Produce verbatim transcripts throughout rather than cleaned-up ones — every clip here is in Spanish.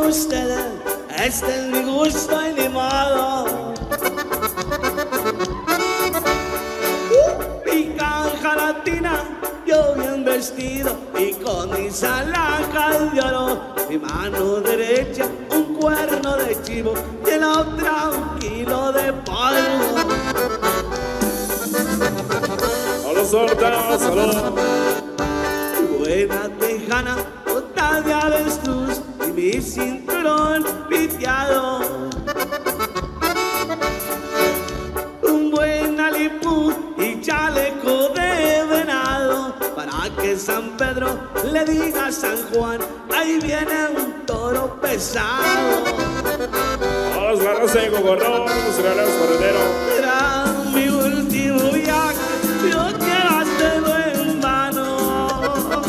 ustedes, este es mi gusto y ni modo. Mi caja latina, yo bien vestido y con mis alhajas de oro. Mi mano derecha, un cuerno de chivo y en la otra un kilo de polvo. A los soldados, salud. Buena tejana, bota de avestruz y mi cinturón piteado. Un buen alipú y chaleco de venado para que San Pedro le diga a San Juan, ahí viene un toro pesado. A los garros de Gogorrón, los reales correderos. Será mi último viaje, yo quiero hacerlo en vano.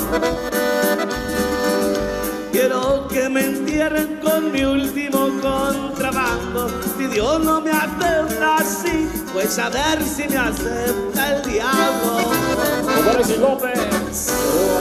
Quiero que me entierren con mi último contrabando. Si Dios no me acepta así, pues a ver si me acepta el diablo. Álvarez y López.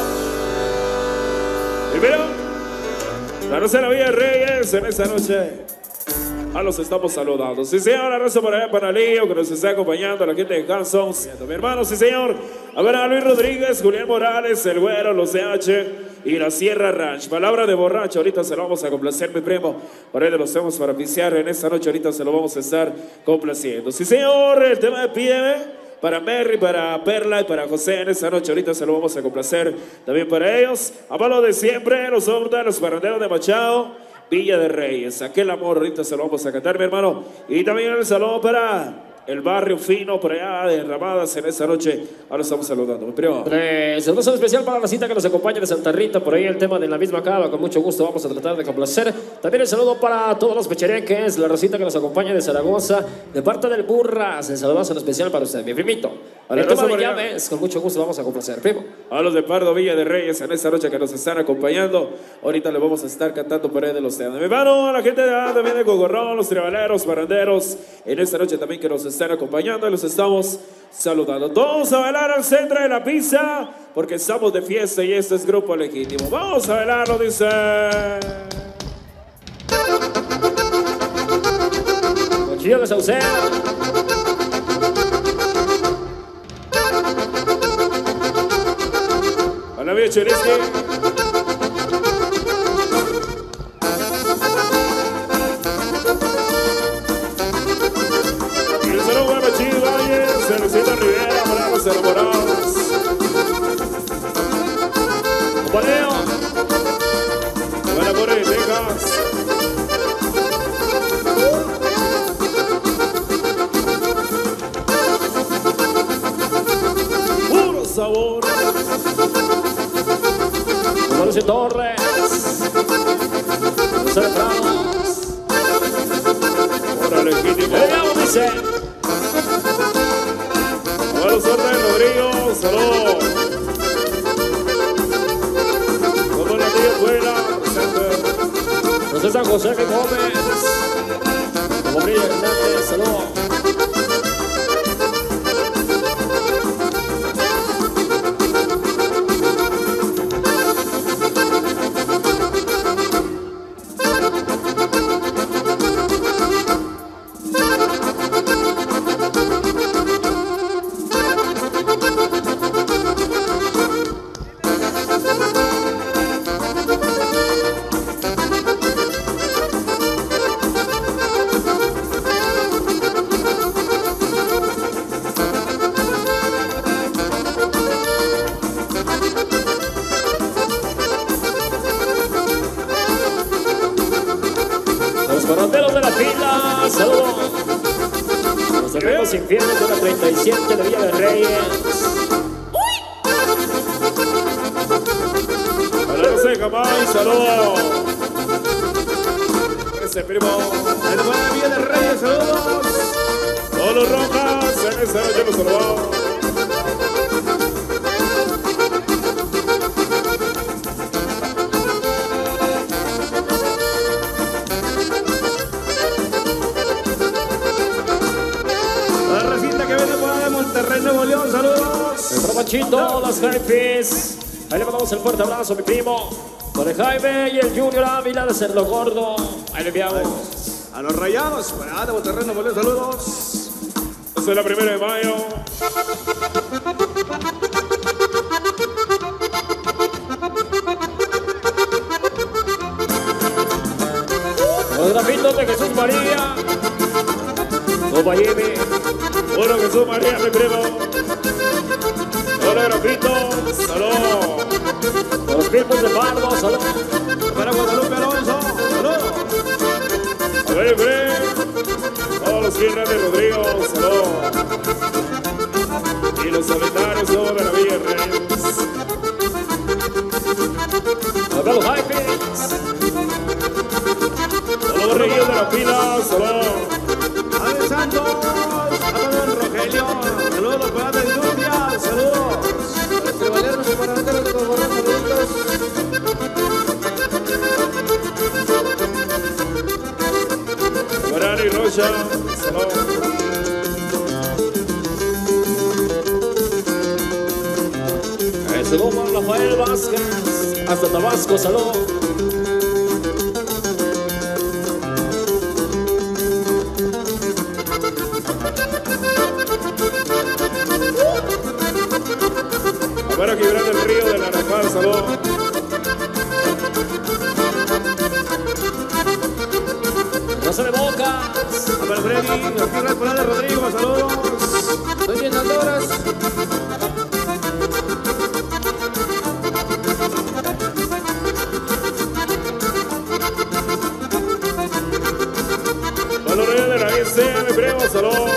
Primero, la Rosa de la Villa de Reyes en esta noche. A los estamos saludando. Sí, señor, abrazo para allá, para Lío, que nos está acompañando, a la gente de Hanson. Mi hermano, sí, señor. A ver, a Luis Rodríguez, Julián Morales, El Güero, Los D H y la Sierra Ranch. Palabra de borracho, ahorita se lo vamos a complacer, mi primo. Por ahí de los temas para pisear en esta noche, ahorita se lo vamos a estar complaciendo. Sí, señor, el tema de Pídeme. Para Merry, para Perla y para José en esta noche, ahorita se lo vamos a complacer también para ellos. A malo de siempre, los hombres, los barrenderos de Machado, Villa de Reyes. Aquel amor, ahorita se lo vamos a cantar, mi hermano. Y también el saludo para el barrio fino, por allá de Ramadas en esta noche. Ahora estamos saludando, mi primo. Eh, saludos especial para la cita que nos acompaña de Santa Rita, por ahí el tema de la misma cava, con mucho gusto vamos a tratar de complacer. También el saludo para todos los pechereques, la racita que nos acompaña de Zaragoza, de parte del Burras. El saludazo en especial para usted, mi primito. El tema de llaves, con mucho gusto vamos a complacer, primo. A los de Pardo, Villa de Reyes en esta noche que nos están acompañando. Ahorita le vamos a estar cantando por ahí de los temas. Mi hermano, a la gente de ah, también de Gogorrón, los tribaleros, barranderos, en esta noche también que nos están acompañando y los estamos saludando. Todos a bailar al centro de la pista porque estamos de fiesta y este es Grupo Legítimo. Vamos a bailarlo, dice. Cuchillo de Sauceda. Hola, bien, Cheriski. Y el saludo para Chido Valle, Cervecita Rivera, para los enamorados. Paleo. Buena por ahí, Texas. Puro sabor. Mauricio Torres, los celebramos. Ahora Legítimo. El diablo dice. Buenos órdenes, Rodrigo. Saludos. Como la tía Fuera. José San José que Gómez. Como Brilla Hernández, saludos. Barranderos de la fila, saludos. Los hermanos infieles de la treinta y siete de Villa de Reyes. Hola, José Camay, saludos. Ese primo. El buen Villa de Reyes, saludos. Todos los rojas, en esta noche los saludamos. Nuevo León, saludos. El Panchito, las Hypes. Ahí le mandamos el fuerte abrazo, mi primo. Para Jaime y el Junior Ávila de Cerro Gordo. Ahí le enviamos. A los Rayados, para de Monterrey, Nuevo León, saludos. Esta es la primera de mayo. Los grafitos de Jesús María. Copa Jimmy. Bueno, Jesús María, mi primo. Hola, grafitos. Salud. Los Pilpos de Pardo. Salud. Para Guadalupe Alonso, saludos. A ver, Fred. Todos los Guerras de Rodrigo. Salud. Y los solitarios son de la Villa Reyes. Acá los Hypes. Todos los Reyes de la Pila. Salud. Ale Santos, a don Rogelio, saludos para de Lluvia, saludos. Los tribaleros y paraderos de Coborrón, saludos. Guarani Rocha. Salud. Saludos para Rafael Vázquez. Hasta Tabasco. Salud. Para Quibrar del Río de Naranjal, salud. Rosa de Bocas. A ver, Freddy, aquí Rafael de Rodrigo, saludos. Estoy bien, Aldoras. Valores de la I C, mi primo, salud.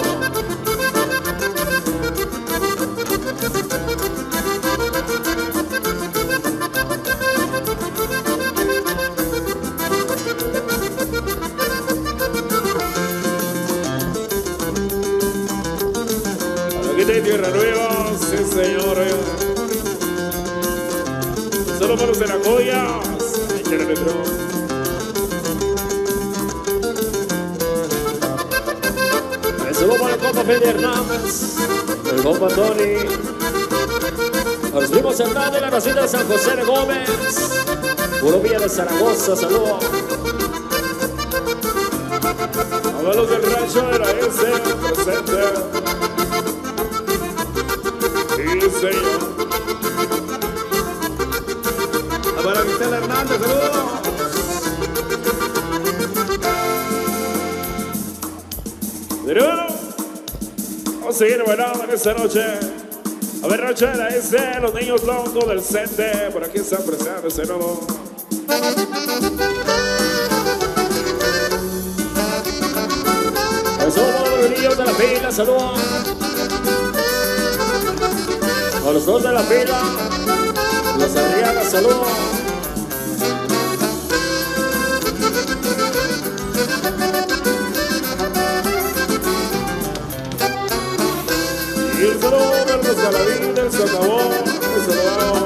Aquí de Tierra Nueva, sí señores. Solo para los de la Coya. Échale, mi primo. Saludos para el compa Fede Hernández, el compa Tony, a los primos Hernández de la Rosita de San José de Gómez, Puro Villa de Zaragoza, saludos. A los del rancho de la S, presente. Sí, señor. A ver, a Vicente Hernández, saludos. Pero bueno, vamos a seguir bailando en esta noche. A ver, noche de la S, los niños locos del Cente. Por aquí están presentes de nuevo. Somos los niños de la fila, saludos. A los dos de la fila, los Arriaga, saludos. Y el saludo de los Saladín del Socavón. Un saludo.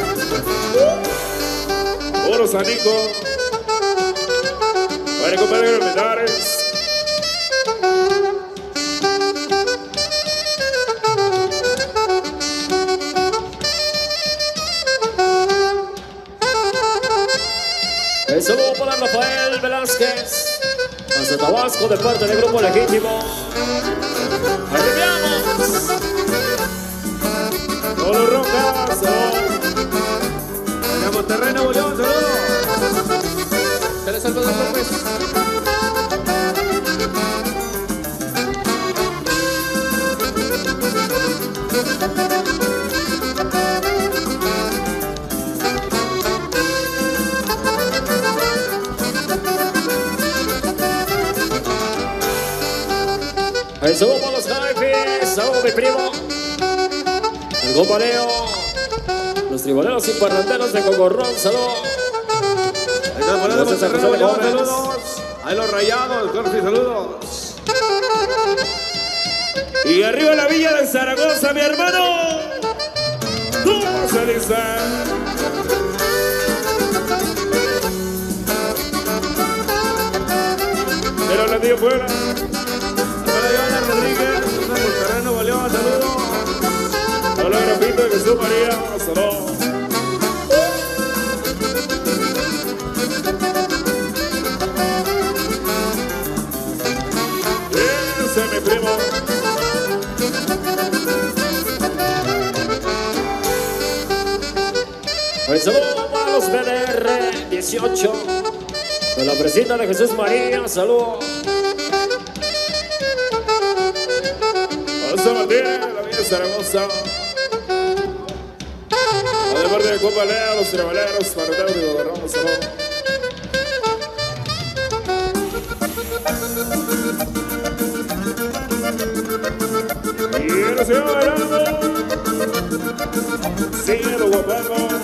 Oro Sanico. Vale, compañeros militares. El saludo para Rafael Velázquez, hasta Tabasco de parte del Grupo Legítimo. ¡Arribamos! Oro Rojas. A Monterrey, Nuevo León, saludos. Se les Salvador López. El saludo para los Jaipes, saludo mi primo, el compa Leo, los triboleros y parranderos de Cogorrón, saludo. Ahí está, por ahí de Monterrey, Nuevo León, saludos. Ahí los Rayados, Corsi, saludos. Y arriba la Villa de Zaragoza, mi hermano. ¿Cómo se dice? Pero la dio fuera. Para Ivana Rodríguez, de Monterrey, Nuevo León, saludos. Hola, grafito de Jesús María. Saludos. El saludo para los B D R dieciocho. De la presita de Jesús María, saludos. José Martínez, la Villa Zaragoza. A de parte de Copa Lea, los tribaleros, Marotero de Gobernador, saludos. Y ahora se va bailando. Sigue los guapangos.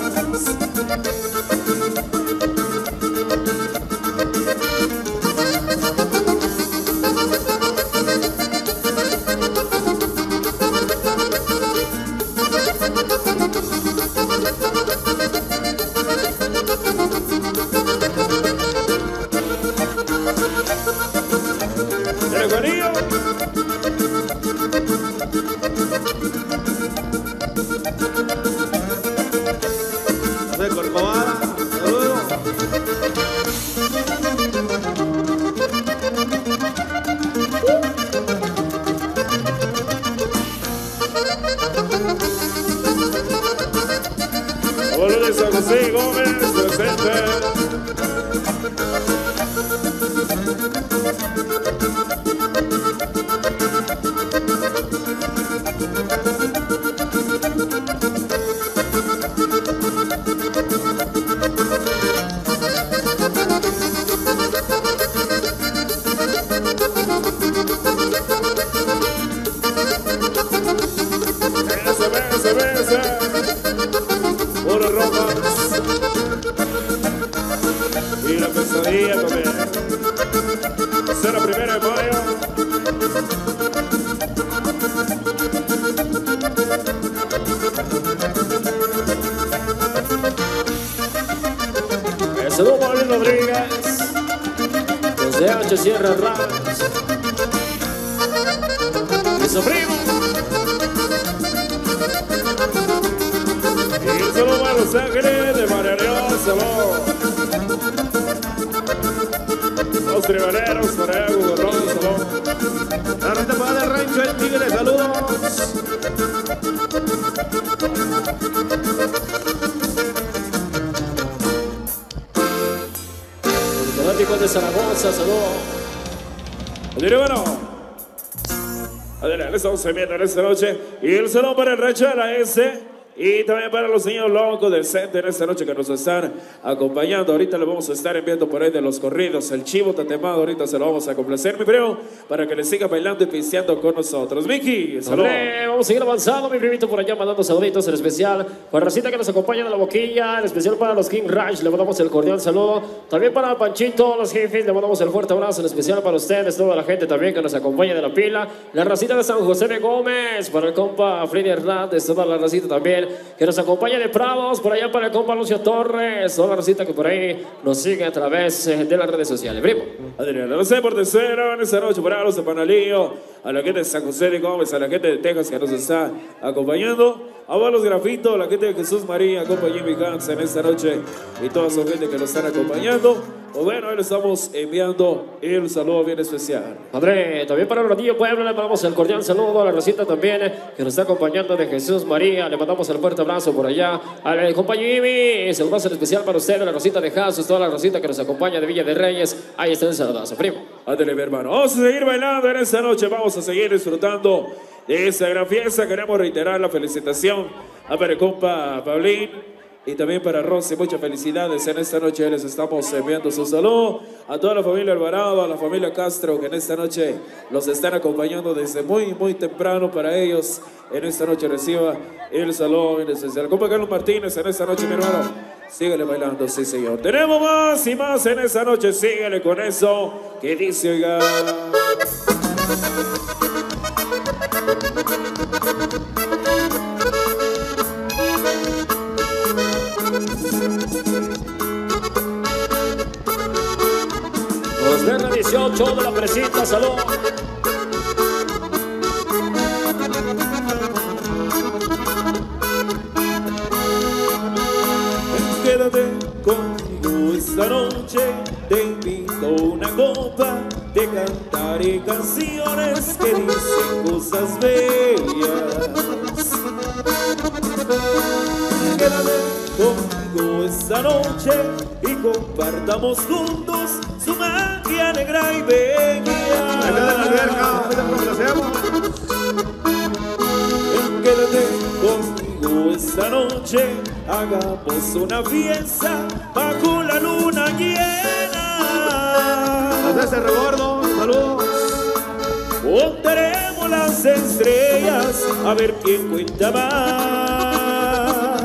De Corcovado, saludos. Abuelo de San José Gómez, presente. Por Rojas y la pesadilla también. Será primera de mayo. El saludo para Luis Rodríguez. Desde H Sierra Rams. Y su primo. Saludos a Los Ángeles de María León, saludos. Los tribaleros, para allá, Gobernador, saludos. La ronda para el rancho El Tigre, saludos. Los fanáticos de Zaragoza, saludos. Adelante, bueno. Adelante, estamos viendo en esta noche. Y el saludo para el rancho de la S. Y también para los niños locos del centro en esta noche que nos están acompañando. Ahorita le vamos a estar enviando por ahí de los corridos. El chivo tatemado, ahorita se lo vamos a complacer, mi primo, para que le siga bailando y pisteando con nosotros. Miki, saludos. Vamos a seguir avanzando, mi primito por allá mandando saluditos, en especial para Racita que nos acompaña de la boquilla, en especial para los King Rush, le mandamos el cordial saludo. También para Panchito, los jefes, le mandamos el fuerte abrazo, en especial para ustedes, toda la gente también que nos acompaña de la pila. La Racita de San José de Gómez, para el compa Freddy Hernández, toda la Racita también que nos acompaña de Prados, por allá para el compa Lucio Torres, toda la Racita que por ahí nos sigue a través de las redes sociales. Primo. Adrián, no sé por tercero en esta noche para los de Panalillo, a la gente de San José de Gómez, a la gente de Texas que nos está acompañando, a los Grafitos, a la gente de Jesús María, compa Jimmy Hans en esta noche y toda su gente que nos están acompañando. Pues bueno, hoy le estamos enviando el saludo bien especial. Padre, también para el Rodillo Pueblo le mandamos el cordial saludo a la Rosita también que nos está acompañando de Jesús María. Le mandamos el fuerte abrazo por allá al compañero Jimmy. Es un abrazo especial para usted, la Rosita de Jesús, toda la Rosita que nos acompaña de Villa de Reyes. Ahí está el saludazo, primo. Ándale, mi hermano. Vamos a seguir bailando en esta noche. Vamos a seguir disfrutando de esta gran fiesta. Queremos reiterar la felicitación a mi compa Paulín. Y también para Rosy, muchas felicidades en esta noche. Les estamos enviando su saludo a toda la familia Alvarado, a la familia Castro, que en esta noche los están acompañando desde muy, muy temprano. Para ellos, en esta noche reciba el saludo bien especial. Compa Carlos Martínez, en esta noche, mi hermano, síguele bailando, sí, señor. Tenemos más y más en esta noche. Síguele con eso que dice, oiga. Los Guerra dieciocho de la presita, salud. Quédate conmigo esta noche, te invito a una copa, te cantaré canciones que dicen cosas bellas. Quédate conmigo esta noche y compartamos juntos su magia negra y bella. Quédate conmigo esta noche, hagamos una fiesta bajo la luna llena. Ese rebordo, saludos. Contaremos las estrellas a ver quién cuenta más.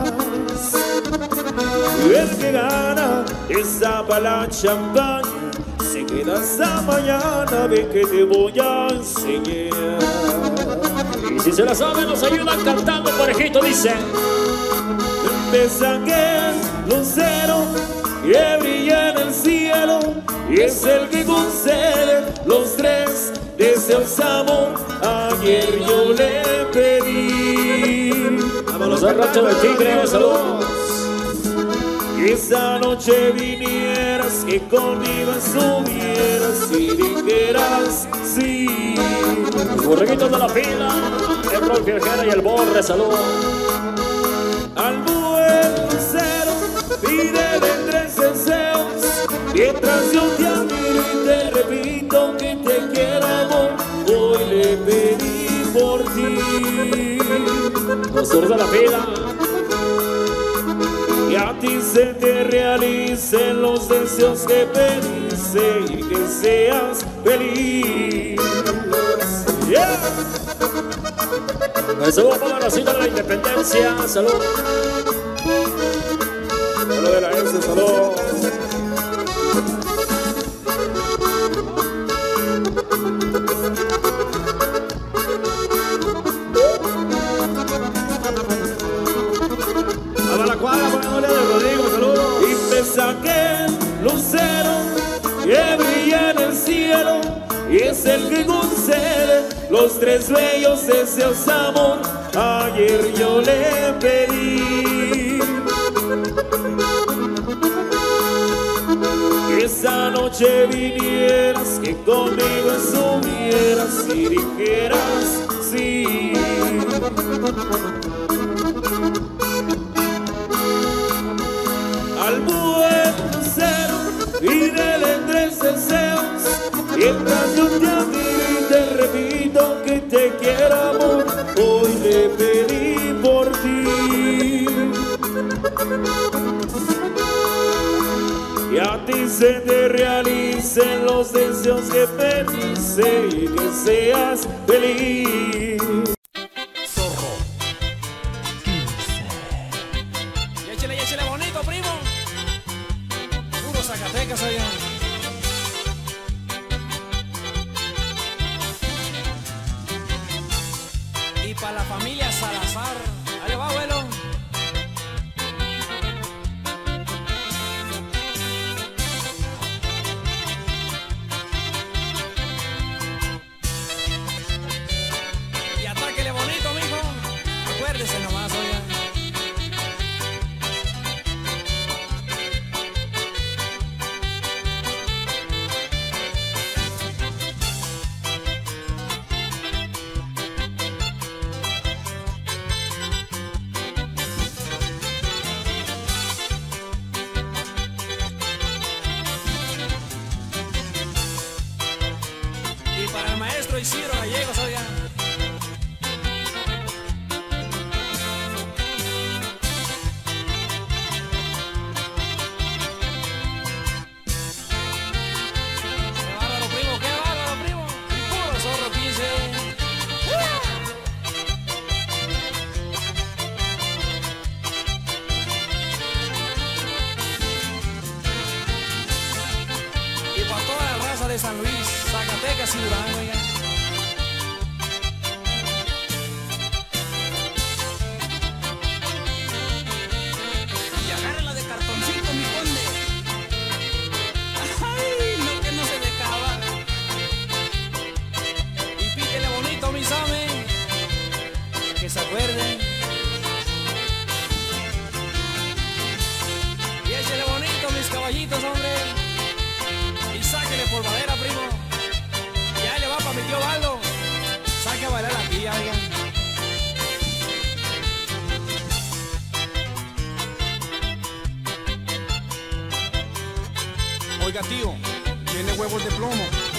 Y el que gana destapa la champaña, se queda hasta mañana, ve que te voy a enseñar. Y si se la saben, nos ayudan cantando parejito, dice. Empieza aquel lucero que brilla en el cielo y es el que concede los tres deseos, amor. Ayer yo le pedí. Vámonos al rancho del Tigre, saludos. Que esa noche vinieras, que conmigo estuvieras y dijeras sí. Los borreguitos de la fila, el Rol Viajera y el Borre, saludos. Al buen lucero pídele tres deseos, mientras yo te admiro y te repito que te quiero, amor. Hoy le pedí por ti. Los sur de la fila. Que a ti se te realicen los deseos que pediste y que seas feliz. Yeah. Saludos para la cita de la Independencia, salud. Salud de la S, salud. A la cuadra, poniéndole de Rodrigo, saludos. Y pesa aquel lucero que brilla en el cielo y es el que concede los tres bellos deseos, amor. Ayer yo le pedí que esa noche vinieras, que conmigo estuvieras y dijeras sí. Al buen lucero pídele tres deseos, mientras yo te admiro y te repito que te quiero, amor. Hoy le pedí por ti. Que a ti se te realicen los deseos que pediste y que seas feliz. Y échale, y échale bonito, primo. Puro Zacatecas allá. Y para la familia Salazar. Ahí va, abuelo. Y atáquele bonito, mijo. Acuérdese nomás, oiga. Y para el maestro Isidro Gallegos, oiga. Qué bárbaro, primo, qué bárbaro, primo. Y puro zorro quince. Y para toda la raza de San Luis, Zacatecas y Durango, oiga. Y agárrala de cartoncito, mi conde. Ay, no que no se dejaba. Y píquele bonito, mi Same, que se acuerden. Y échele bonito, mis caballitos, hombre. Y sáquele por madera, primo. Y ahí le va para mi tío Baldo. Saque a bailar la tía, oigan. Oiga, tío, tiene huevos de plomo.